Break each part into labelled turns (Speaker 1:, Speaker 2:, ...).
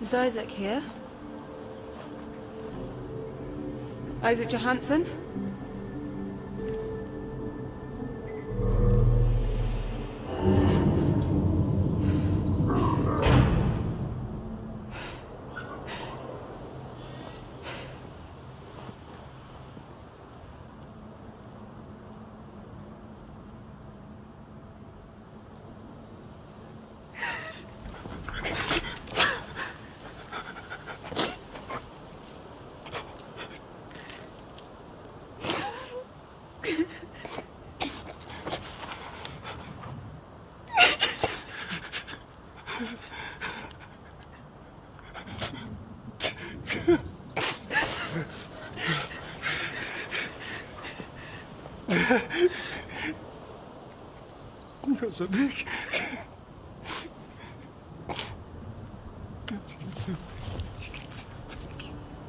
Speaker 1: Is Isaac here? Isaac Johansson?
Speaker 2: You're so big. You're so big. You get so big.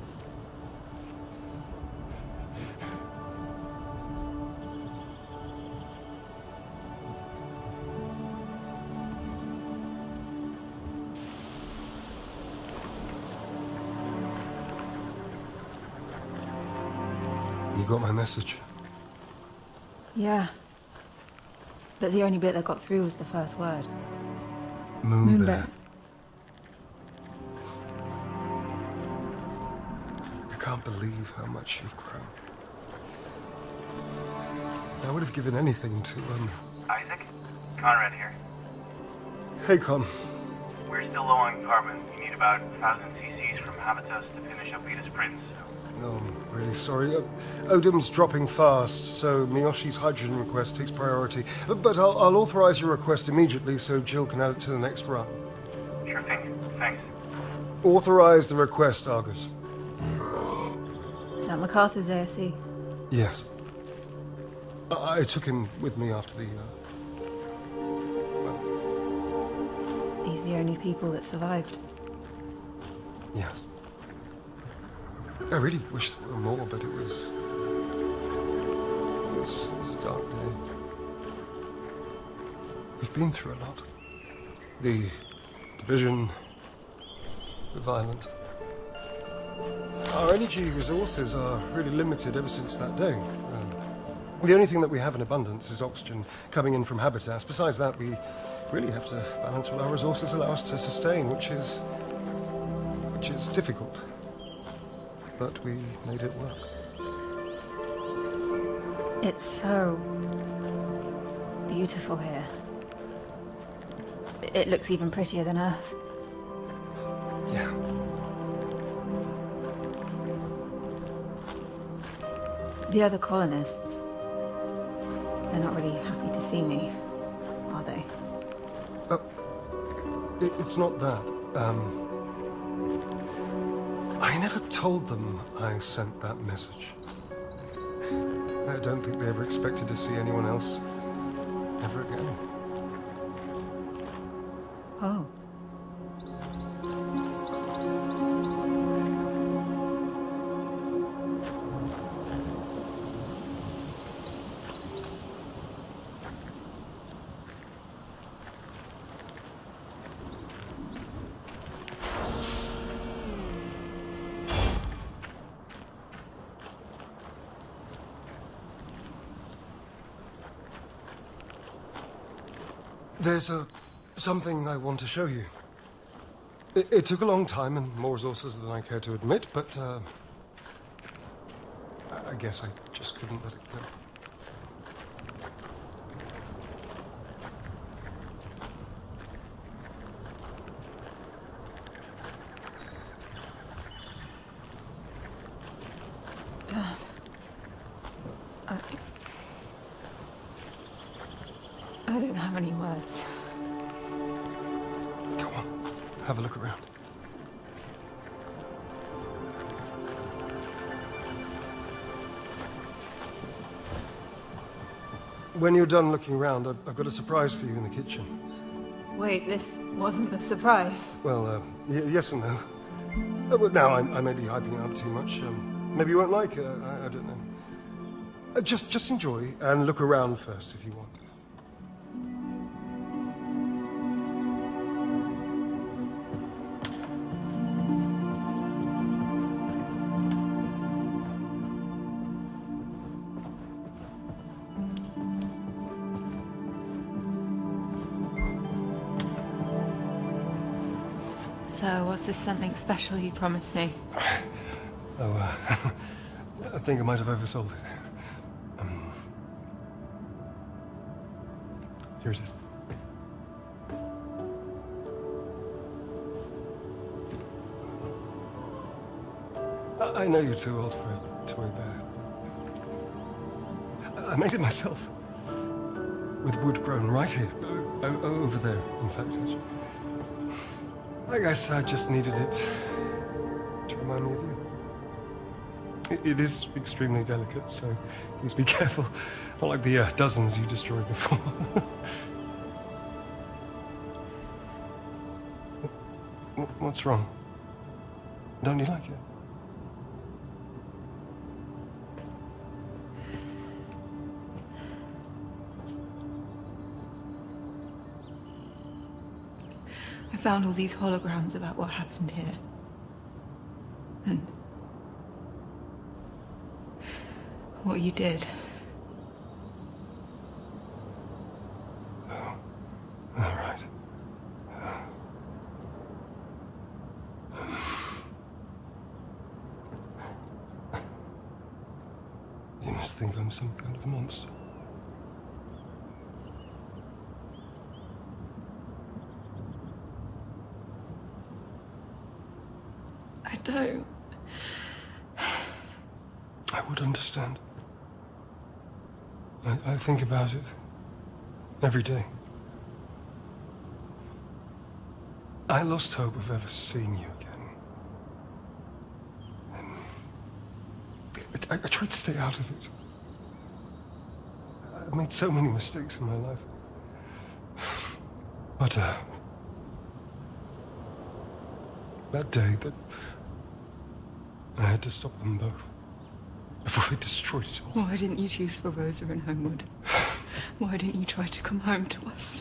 Speaker 2: You got my message?
Speaker 1: Yeah. But the only bit that got through was the first word.
Speaker 2: Moonbear. I can't believe how much you've grown. I would have given anything to,
Speaker 3: Isaac? Conrad here.
Speaker 2: Hey, Con.
Speaker 3: We're still low on carbon. You need about 1,000 cc's from Habitus to finish up Venus Prince.
Speaker 2: No, I'm really sorry. Odim's dropping fast, so Miyoshi's hydrogen request takes priority. But I'll authorize your request immediately so Jill can add it to the next run.
Speaker 3: Sure thing. Thanks.
Speaker 2: Authorize the request, Argus.
Speaker 1: Is that MacArthur's ASE?
Speaker 2: Yes. I took him with me after the,
Speaker 1: These are the only people that survived.
Speaker 2: Yes. I really wish there were more, but it was a dark day. We've been through a lot. The division, the violence. Our energy resources are really limited ever since that day. The only thing that we have in abundance is oxygen coming in from Habitas. Besides that, we really have to balance what our resources allow us to sustain, which is difficult. But we made it work.
Speaker 1: It's so beautiful here. It looks even prettier than Earth.
Speaker 2: Yeah.
Speaker 1: The other colonists, they're not really happy to see me, are they?
Speaker 2: It's not that. I never told them I sent that message. I don't think they ever expected to see anyone else ever again.
Speaker 1: Oh.
Speaker 2: There's something I want to show you. It took a long time and more resources than I care to admit, but I guess I just couldn't let it go.
Speaker 1: Dad. I don't have any words.
Speaker 2: Come on, have a look around. When you're done looking around, I've got a surprise for you in the kitchen.
Speaker 1: Wait, this wasn't the surprise.
Speaker 2: Well, yes and no. But now I may be hyping it up too much. Maybe you won't like it, I don't know. Just enjoy and look around first if you want.
Speaker 1: So, was this something special you promised me?
Speaker 2: Oh, I think I might have oversold it. Here it is. I know you're too old for a toy bear. I made it myself. With wood grown right here. Over there, in fact, actually. I guess I just needed it to remind me of you. It is extremely delicate, so please be careful. Not like the dozens you destroyed before. What's wrong? Don't you like it?
Speaker 1: I found all these holograms about what happened here. And what you did.
Speaker 2: Oh, all right. You must think I'm some kind of monster.
Speaker 1: I don't.
Speaker 2: I would understand. I think about it every day. I lost hope of ever seeing you again. And I tried to stay out of it. I've made so many mistakes in my life. But, that day that I had to stop them both before they destroyed it all.
Speaker 1: Why didn't you choose for Rosa and Homewood? Why didn't you try to come home to us?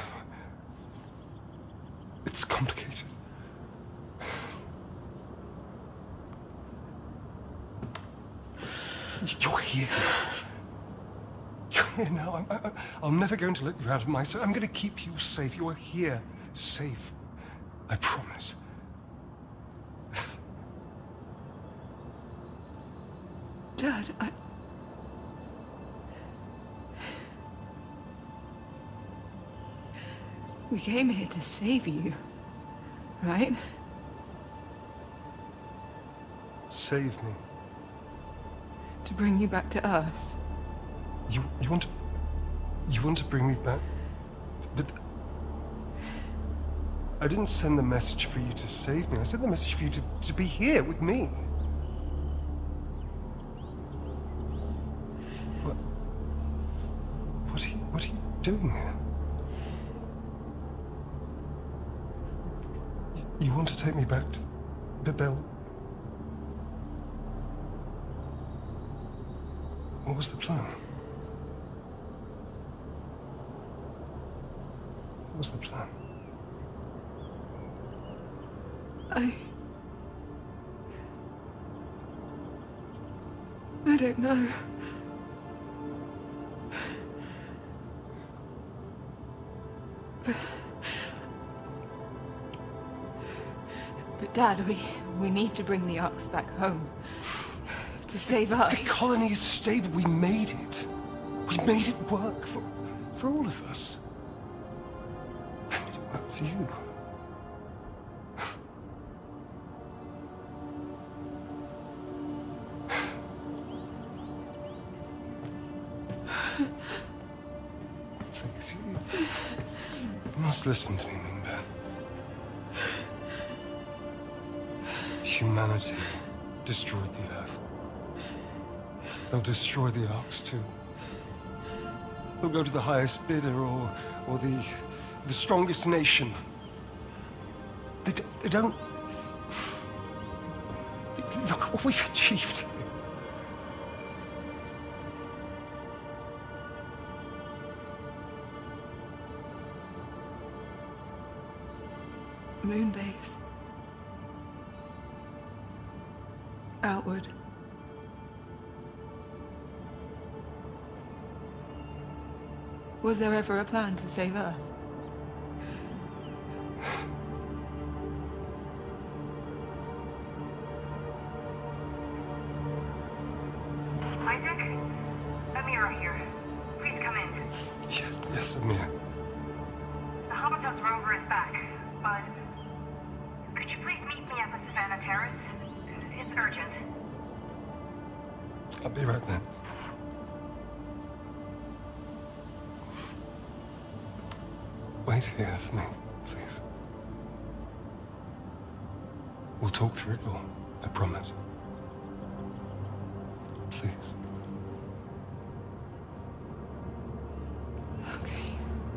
Speaker 2: It's complicated. You're here. You're here now. I'm never going to let you out of my sight. I'm going to keep you safe. You're here, safe. I promise.
Speaker 1: Dad, We came here to save you, right?
Speaker 2: Save me.
Speaker 1: To bring you back to Earth.
Speaker 2: You want to bring me back? But I didn't send the message for you to save me. I sent the message for you to be here with me. What are you doing here? You want to take me back to... But they'll... What was the plan? What was the plan?
Speaker 1: I don't know. But Dad, we need to bring the Arks back home. To save us.
Speaker 2: The colony is stable. We made it. We made it work for all of us. I made it work for you. Please, you must listen to me, Moonbear. Humanity destroyed the Earth. They'll destroy the Arks too. They'll go to the highest bidder or the strongest nation. They don't... Look what we've achieved.
Speaker 1: Moonbase. Outward. Was there ever a plan to save Earth?
Speaker 4: Isaac? Amira here. Please come in.
Speaker 2: Yes, Amir.
Speaker 4: The Habitus rover is back, but could you please meet me at the Savannah Terrace? It's urgent.
Speaker 2: I'll be right there. Wait here for me, please. We'll talk through it all, I promise. Please.
Speaker 1: Okay.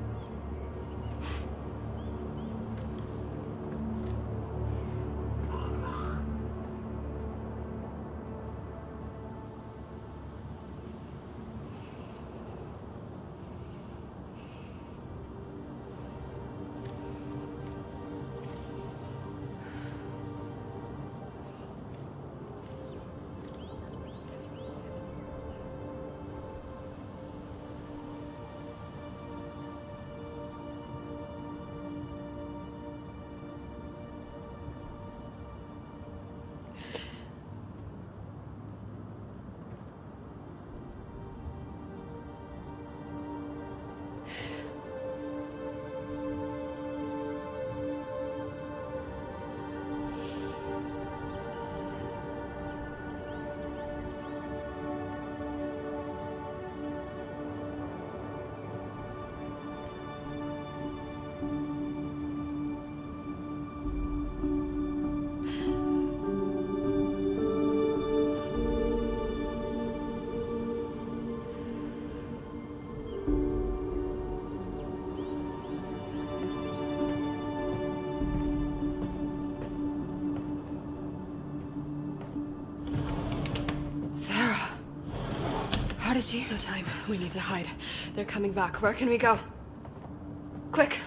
Speaker 1: How did you?
Speaker 5: No time. We need to hide. They're coming back. Where can we go? Quick!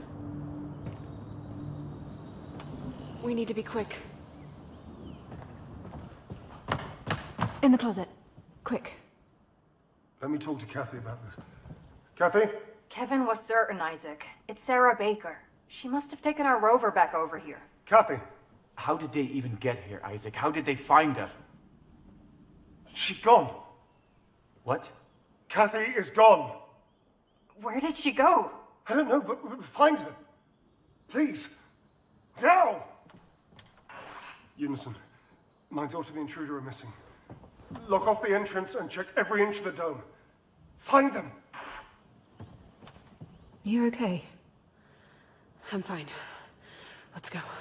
Speaker 5: We need to be quick.
Speaker 1: In the closet. Quick.
Speaker 2: Let me talk to Kathy about this. Kathy?
Speaker 4: Kevin was certain, Isaac. It's Sarah Baker. She must have taken our rover back over here.
Speaker 2: Kathy?
Speaker 6: How did they even get here, Isaac? How did they find it?
Speaker 2: She's gone.
Speaker 6: What?
Speaker 2: Kathy is gone.
Speaker 4: Where did she go?
Speaker 2: I don't know, but find her. Please. Now! Unison, my daughter, the intruder, are missing. Lock off the entrance and check every inch of the dome. Find them.
Speaker 1: You okay?
Speaker 5: I'm fine. Let's go.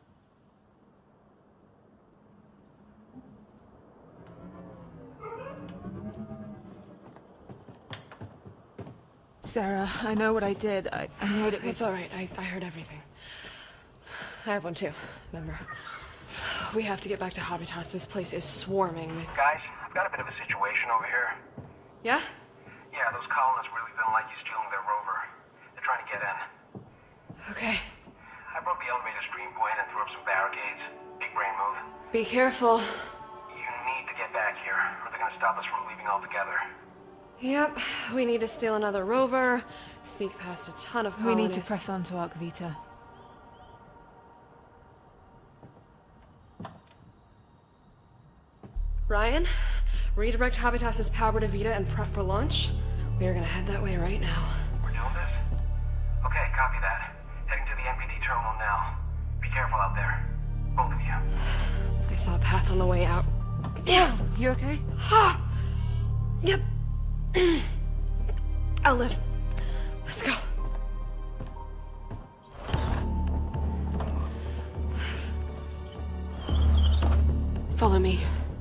Speaker 1: Sarah, I know what I did. I know it was...
Speaker 5: It's all right. I heard everything. I have one too, remember? We have to get back to Habitas. This place is swarming with...
Speaker 3: Guys, I've got a bit of a situation over here.
Speaker 5: Yeah?
Speaker 3: Yeah, those colonists really didn't like you stealing their rover. They're trying to get in.
Speaker 5: Okay.
Speaker 3: I broke the elevator stream point and threw up some barricades. Big brain move.
Speaker 5: Be careful.
Speaker 3: You need to get back here, or they're gonna stop us from leaving altogether.
Speaker 5: Yep, we need to steal another rover, sneak past a ton of colonists.
Speaker 1: We need to press on to Arc Vita.
Speaker 5: Ryan, redirect Habitas's power to Vita and prep for launch. We are gonna head that way right now.
Speaker 3: We're doing this? Okay, copy that. Heading to the MPT terminal now. Be careful out there. Both of you.
Speaker 5: I saw a path on the way out. Yeah.
Speaker 1: You okay?
Speaker 5: Yep. I'll live. Let's go. Follow me.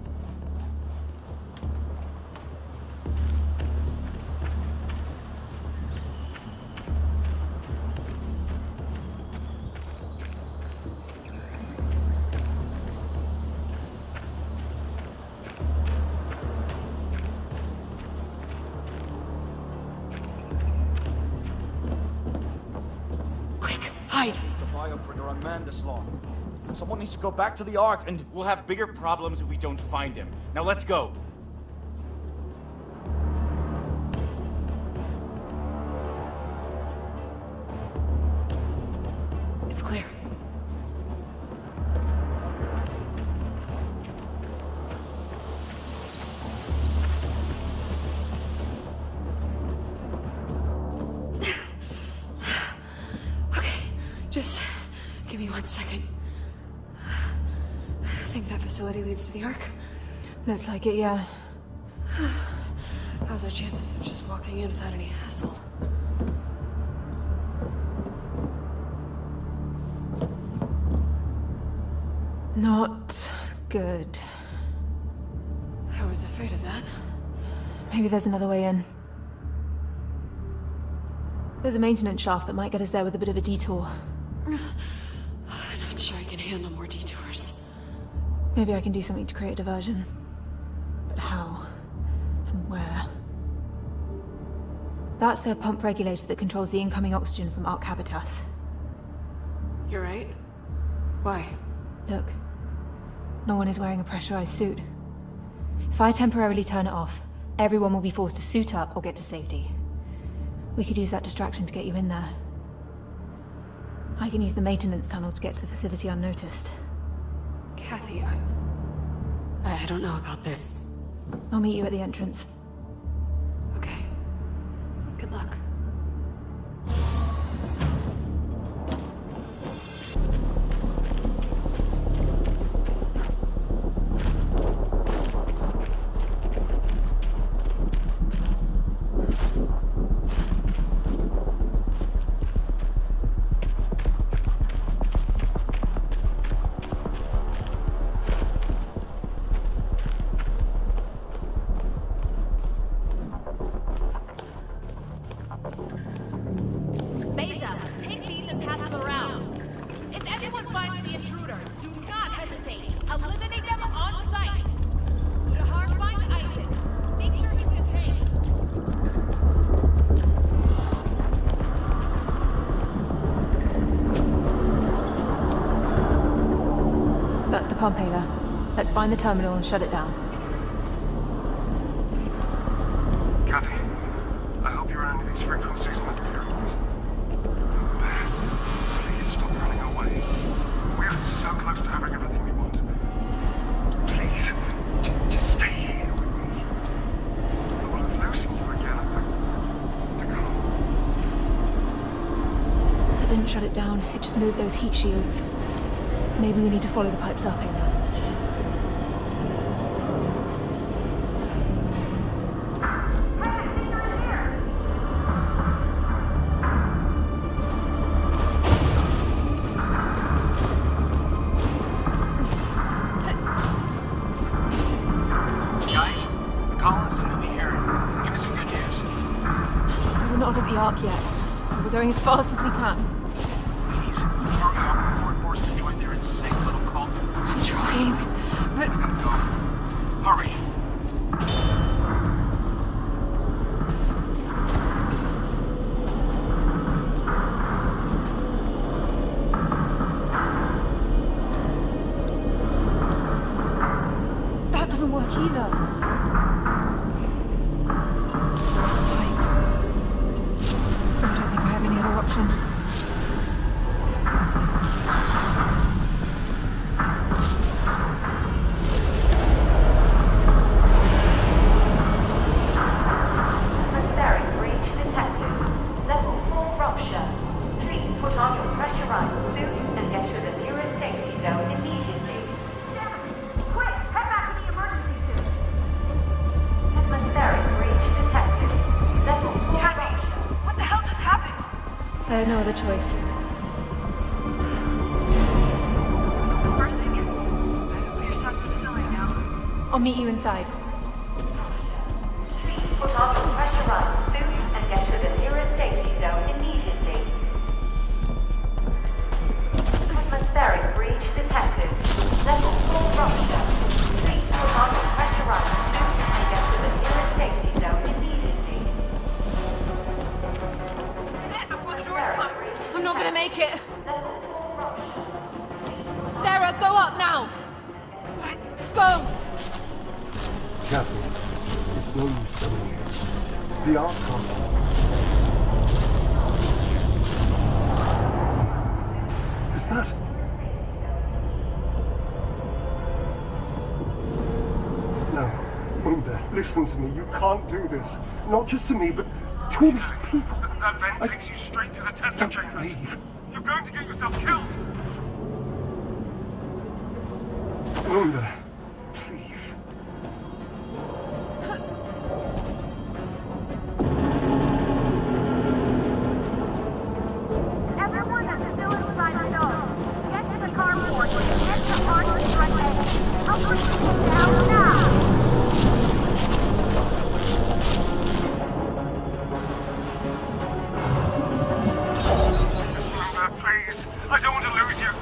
Speaker 5: Hide!
Speaker 7: The bioprinter unmanned this long. Someone needs to go back to the Ark and...
Speaker 6: We'll have bigger problems if we don't find him. Now let's go.
Speaker 5: It's clear. Just give me 1 second. I think that facility leads to the Ark.
Speaker 1: Looks like it, yeah.
Speaker 5: How's our chances of just walking in without any hassle?
Speaker 1: Not good.
Speaker 5: I was afraid of that.
Speaker 1: Maybe there's another way in. There's a maintenance shaft that might get us there with a bit of a detour.
Speaker 5: I'm not sure I can handle more detours.
Speaker 1: Maybe I can do something to create a diversion. But how? And where? That's their pump regulator that controls the incoming oxygen from Ark Habitas.
Speaker 5: You're right. Why?
Speaker 1: Look. No one is wearing a pressurized suit. If I temporarily turn it off, everyone will be forced to suit up or get to safety. We could use that distraction to get you in there. I can use the maintenance tunnel to get to the facility unnoticed.
Speaker 5: Kathy, I don't know about this.
Speaker 1: I'll meet you at the entrance.
Speaker 5: Okay. Good luck.
Speaker 1: That's the pump hailer. Let's find the terminal and shut it down.
Speaker 2: Kathy, I hope you're on any of these frequencies when you're hearing this. Please stop running away. We are so close to having everything we want. Please, just stay here with me. I will have losing you again. I can't.
Speaker 1: I didn't shut it down. It just moved those heat shields. Maybe we need to follow the pipes up, Halo.
Speaker 3: Guys, the colonists are nearly here. Give me some good news.
Speaker 1: We're not at the Ark yet. We're going as fast as we can.
Speaker 3: Please, hurry up before it forces to join their insane little cult.
Speaker 1: I'm trying, but...
Speaker 3: We gotta go. Hurry.
Speaker 1: That doesn't work either. Pipes. I don't think I have any other option.
Speaker 8: Atmospheric breach detected. Level 4 rupture. Please put on your pressurized suit and get to the nearest safety zone immediately.
Speaker 4: Quick, head back to the emergency suit.
Speaker 8: Atmospheric breach detected. Level 4 rupture.
Speaker 4: What the hell just happened?
Speaker 1: I had no other choice.
Speaker 4: First thing is, put yourself in the facility now.
Speaker 1: I'll meet you inside.
Speaker 8: Please put on your pressurized suit and get to the nearest safety zone immediately. Atmospheric breach detected. Level 4 rupture. Please put on your pressurized suit and get to the nearest safety zone immediately. Atmospheric breach.
Speaker 1: I'm not gonna make it.
Speaker 8: Level 4 rupture.
Speaker 1: Sarah, go up now! Go!
Speaker 2: Kathy, it's no use staying here. The Ark can't. Is that? No, Unda, listen to me. You can't do this. Not just to me, but to all these people.
Speaker 3: That vent
Speaker 2: I-
Speaker 3: takes you straight to the testing
Speaker 2: Don't
Speaker 3: chambers.
Speaker 2: leave.
Speaker 3: You're going to get yourself killed!
Speaker 2: Rhonda.
Speaker 4: Everyone that's still inside the dome, get to the carport. Get to Arnold's direct exit. I'll bring you down now.
Speaker 3: Please, I don't want to lose you.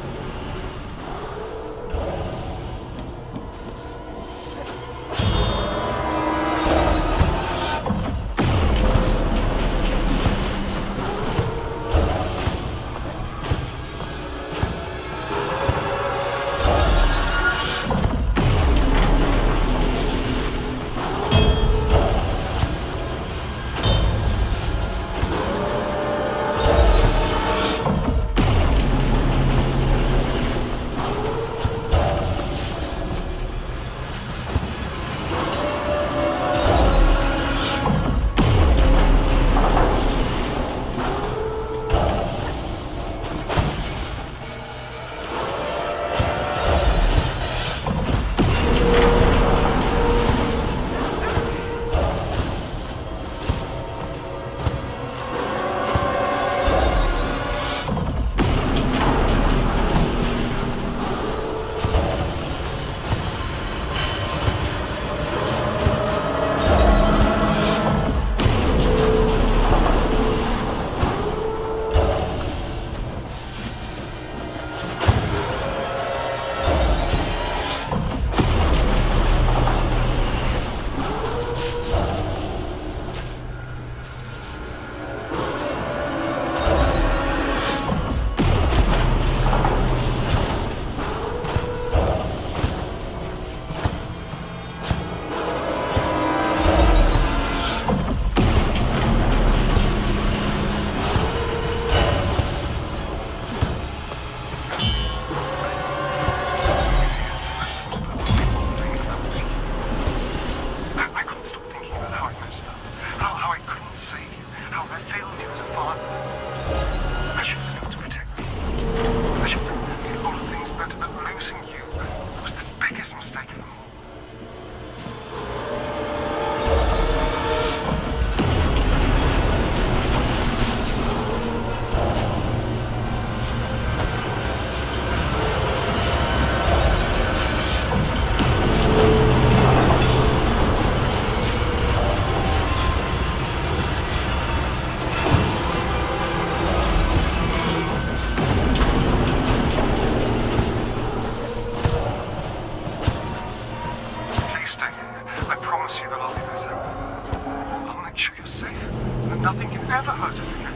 Speaker 3: Nothing can ever hurt us again.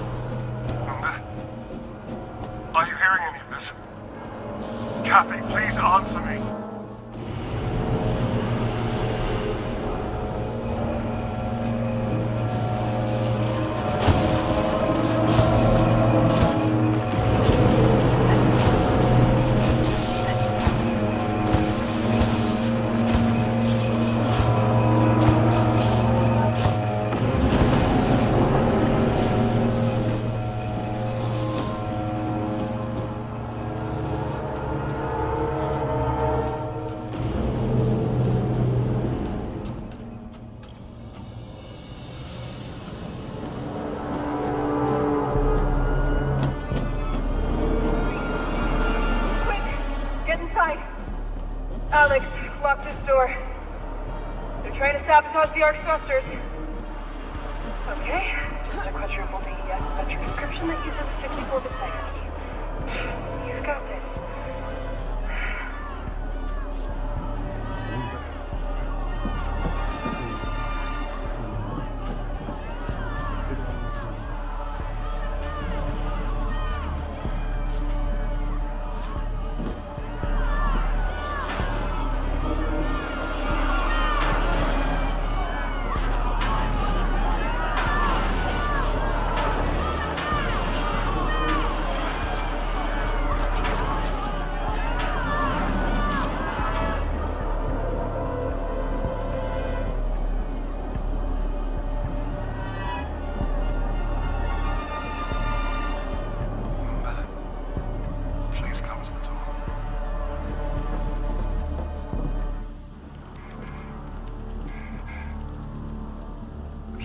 Speaker 3: Rhonda, are you hearing any of this? Kathy, please answer me.
Speaker 9: Alex, lock this door. They're trying to sabotage the Ark's thrusters. Okay, just a quadruple DES metric encryption that uses a 64-bit cipher key. You've got this.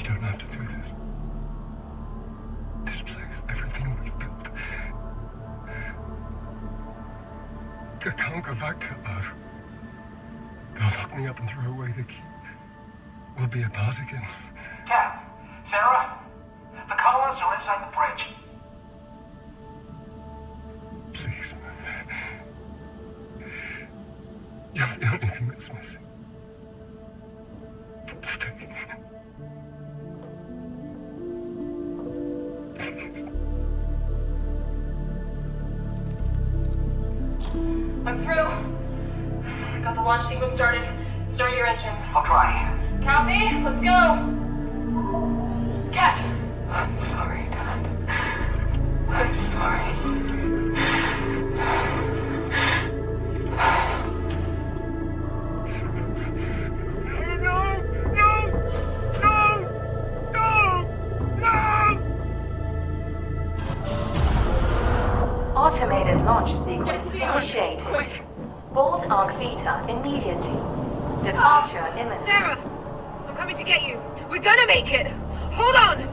Speaker 3: You don't have to do this. This place, everything we've built. I can't go back to Earth. They'll lock me up and throw away the key. We'll be apart again.
Speaker 10: Cap, Sarah, the colonists are inside the bridge.
Speaker 3: Please, you're the only thing that's missing. Stay. Please.
Speaker 5: I'm through. Got the launch sequence started. Start your engines.
Speaker 10: I'll try.
Speaker 5: Kathy, let's go! Kat!
Speaker 9: I'm sorry, Dad. I'm sorry.
Speaker 8: Automated launch sequence
Speaker 5: Get to the Ark.
Speaker 8: initiated.
Speaker 5: Quick!
Speaker 8: Board Ark Vita immediately. Departure imminent.
Speaker 1: Sarah! I'm coming to get you. We're gonna make it! Hold on!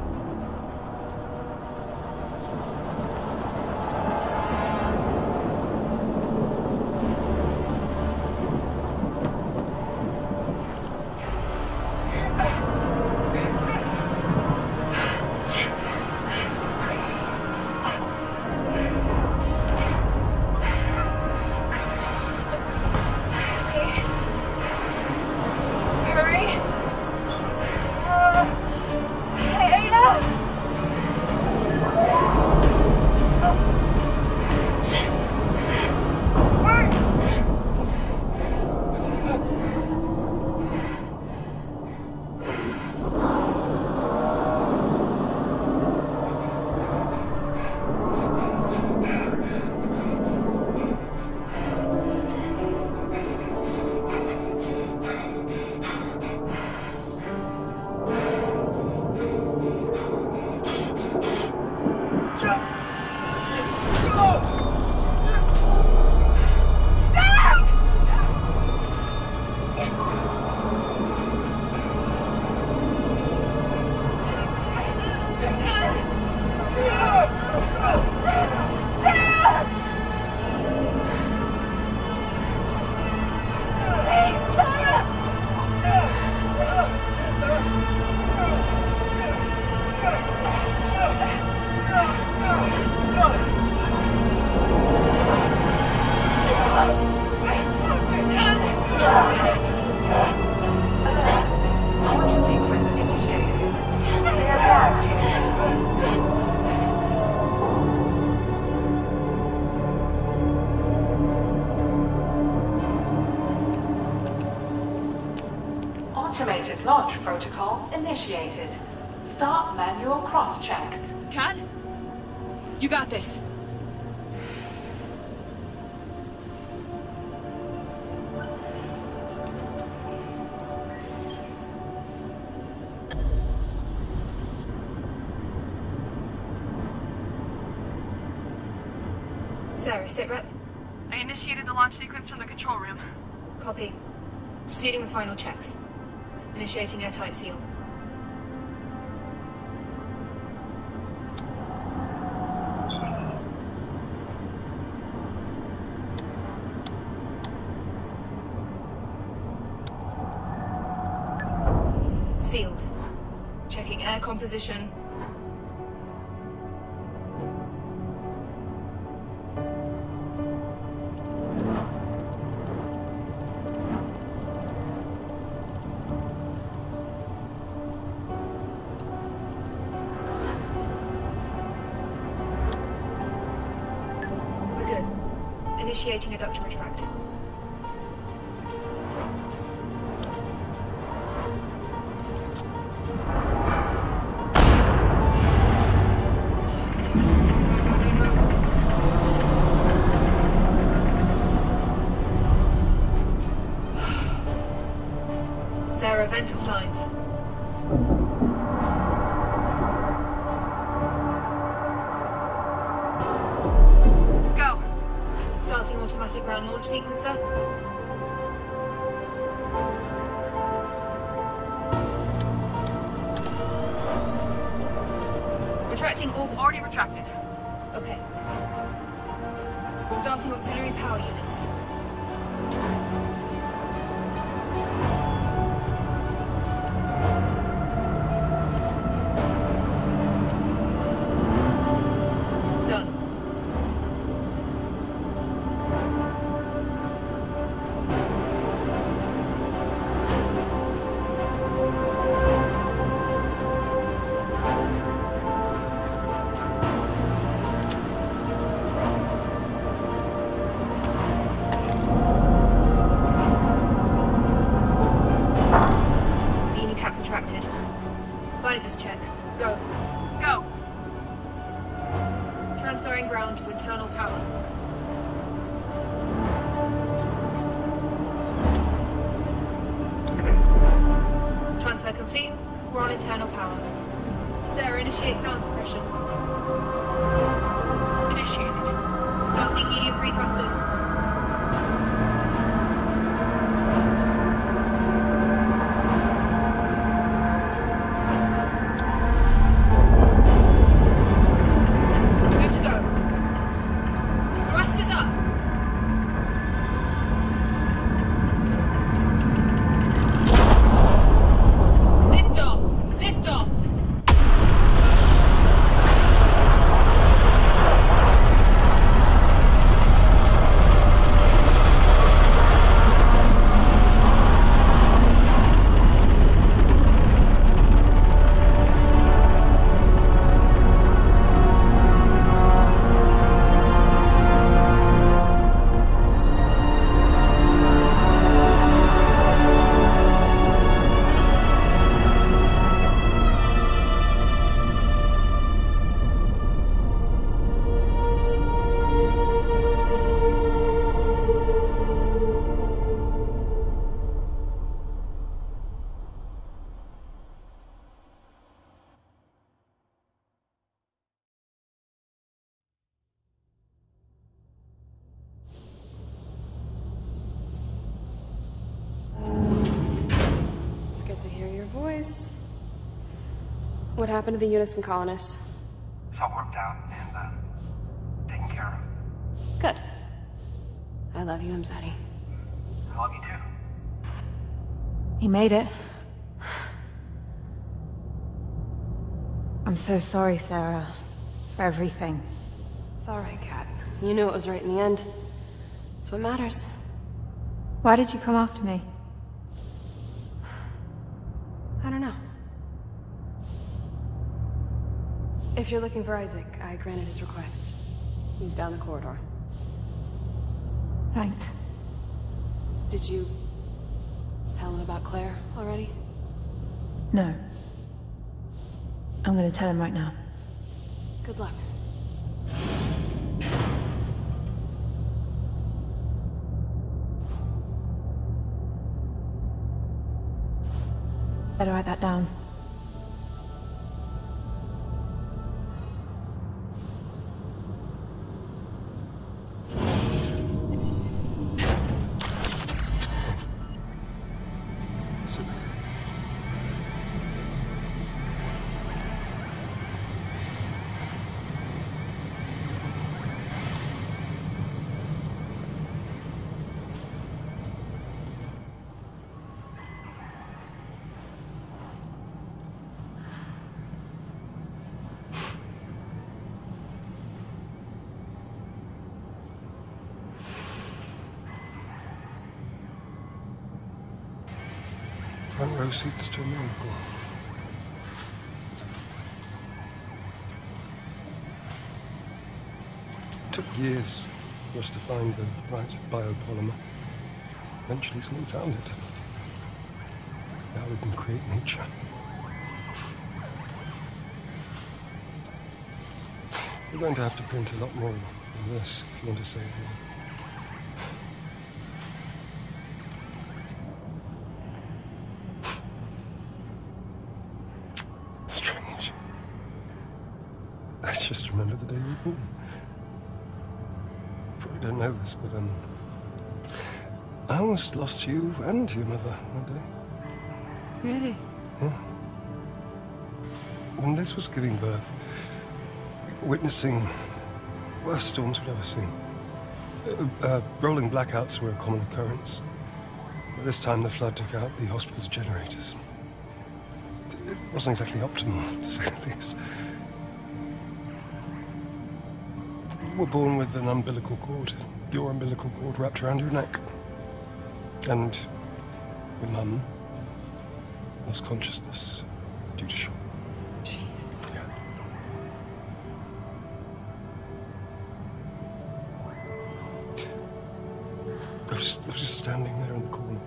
Speaker 8: Automated launch protocol initiated. Start manual cross-checks.
Speaker 5: Kat? You got this.
Speaker 1: Sarah, sitrep.
Speaker 5: I initiated the launch sequence from the control room.
Speaker 1: Copy. Proceeding with final checks. Initiating airtight seal. Sealed. Checking air composition. We're good. Initiating adductor retract. Sarah, vent off lines.
Speaker 5: Go!
Speaker 1: Starting automatic ground launch sequencer. Retracting orbit.
Speaker 5: Already retracted.
Speaker 1: Okay. Starting auxiliary power units. Done. Cap contracted. Visors check. Go.
Speaker 5: Go.
Speaker 1: Transferring ground to internal power. Transfer complete. We're on internal power. Sarah, initiate sound suppression.
Speaker 5: Initiated.
Speaker 1: Starting helium-free thrusters. Good to go. Thrusters up. Lift off. Lift off.
Speaker 5: It's good to hear your voice. What happened to the Unison colonists?
Speaker 10: It's all worked out and, taken care of.
Speaker 5: Good. I love you, Mzadi.
Speaker 10: I love you too.
Speaker 1: He made it. I'm so sorry, Sarah, for everything.
Speaker 5: It's alright, Kat. You knew it was right in the end. It's what matters.
Speaker 1: Why did you come after me?
Speaker 5: I don't know. If you're looking for Isaac, I granted his request. He's down the corridor.
Speaker 1: Thanks.
Speaker 5: Did you tell him about Claire already?
Speaker 1: No. I'm gonna tell him right now.
Speaker 5: Good luck.
Speaker 1: Better write that down.
Speaker 2: Front row seats to a miracle. It took years for us to find the right biopolymer. Eventually someone found it. Now we can create nature. We're going to have to print a lot more than this if you want to save them. Strange. Let's just remember the day we were born. Probably don't know this, but I almost lost you and your mother that day.
Speaker 5: Really?
Speaker 2: Yeah. When Liz was giving birth, witnessing worst storms we'd ever seen. Rolling blackouts were a common occurrence. But this time the flood took out the hospital's generators. It wasn't exactly optimal, to say the least. You were born with an umbilical cord. Your umbilical cord wrapped around your neck. And your mum lost consciousness due to shock.
Speaker 5: Jeez.
Speaker 2: Yeah. I was just standing there in the corner,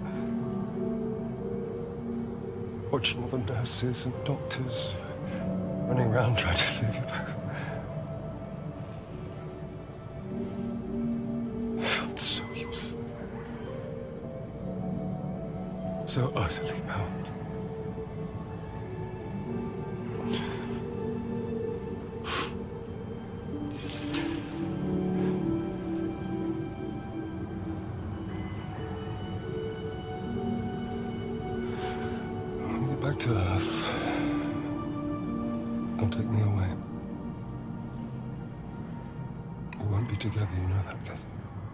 Speaker 2: watching all the nurses and doctors running around trying to save you both. I felt so useless. So utterly bound. Back to Earth. Don't take me away. We won't be together, you know that, Kathy.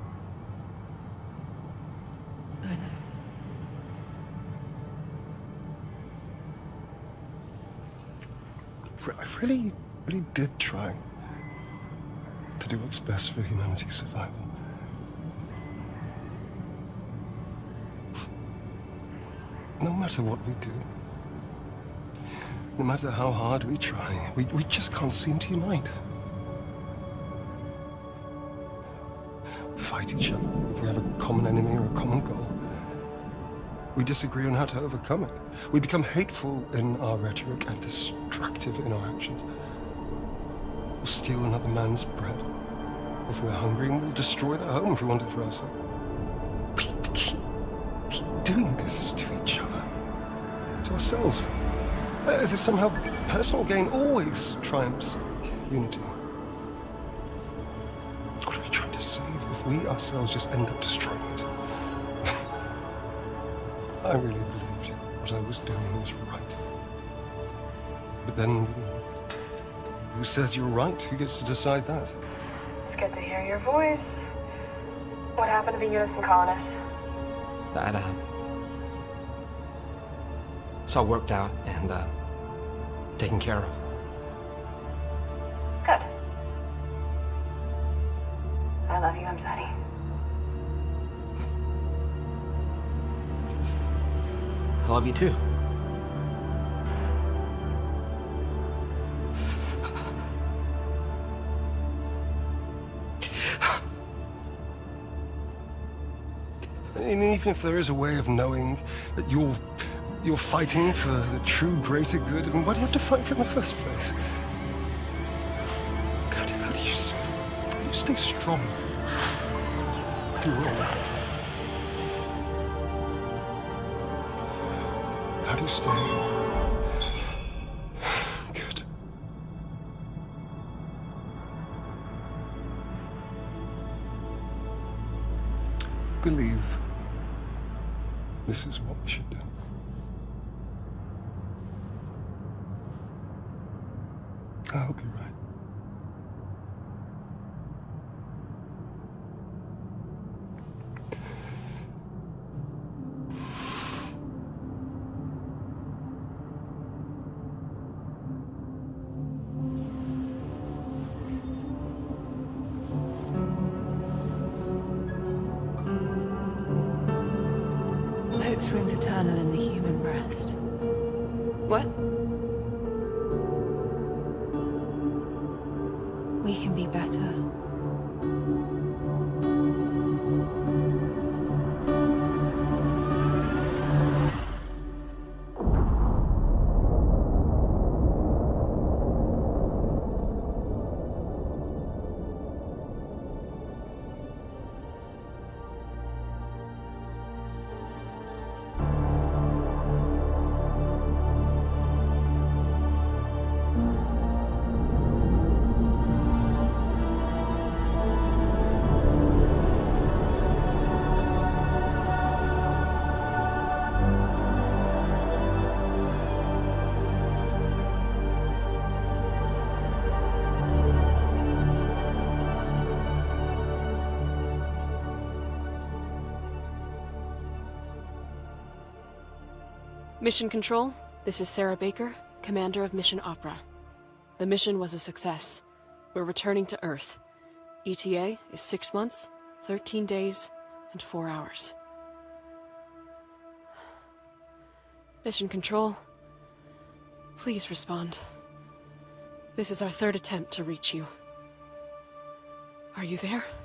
Speaker 5: I know.
Speaker 2: I really did try to do what's best for humanity's survival. No matter what we do, no matter how hard we try, we just can't seem to unite. We fight each other if we have a common enemy or a common goal. We disagree on how to overcome it. We become hateful in our rhetoric and destructive in our actions. We'll steal another man's bread if we're hungry, and we'll destroy their home if we want it for ourselves. We keep doing this to each other, to ourselves. As if somehow personal gain always triumphs unity. What are we trying to save if we ourselves just end up destroying it? I really believed what I was doing was right. But then, who says you're right? Who gets to decide that?
Speaker 9: It's good to hear your voice. What happened to the innocent colonists?
Speaker 11: That, it's all worked out and, taken care of.
Speaker 9: Good. I love you, Amzadi.
Speaker 11: I love you too.
Speaker 2: And even if there is a way of knowing that you're fighting for the true greater good, I mean, why do you have to fight for it in the first place? God, how do you stay strong? Through all that? How do you stay good? Believe this is what we should do. I hope you're right.
Speaker 1: Hope springs eternal in the human breast.
Speaker 5: What?
Speaker 1: We can be better.
Speaker 5: Mission Control, this is Sarah Baker, Commander of Mission Opera. The mission was a success. We're returning to Earth. ETA is 6 months, 13 days, and 4 hours. Mission Control, please respond. This is our 3rd attempt to reach you. Are you there?